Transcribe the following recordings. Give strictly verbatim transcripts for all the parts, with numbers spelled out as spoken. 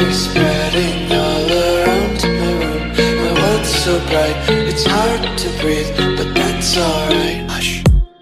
They're spreading all around my room. My world's so bright, it's hard to breathe, but that's alright. Hush.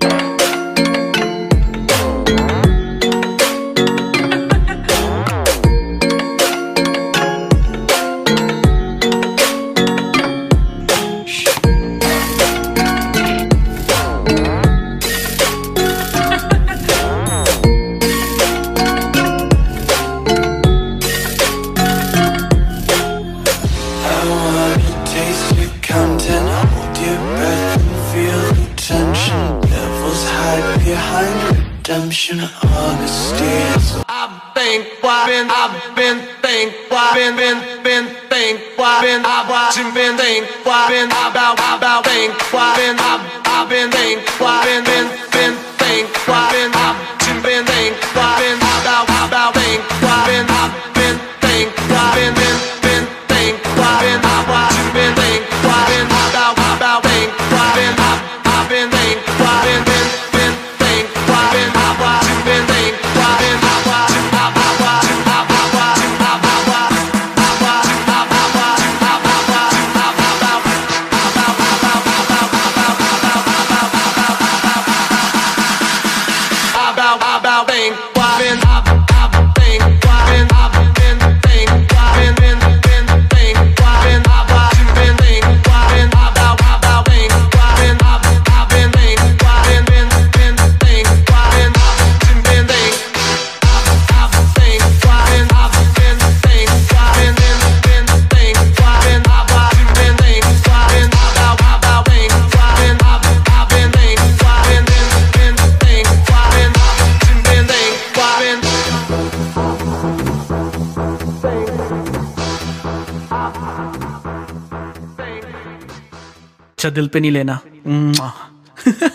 Redemption, honesty. I've been, I've been, I've been, think, I've been, been, been, think, I've been, I've watching, been, think, I've been, about, about, think, I've been, I've, I've been, think, I've been, been, been, think, I've been, I've watching, been, think, I've been, about, about, think, I've been, I've been, think, I've been, been, been, think, I've been, I've watching, been, think, I've been, about, about, think, I've been, I've, I've been, think, I've been, been. दिल पे नहीं लेना।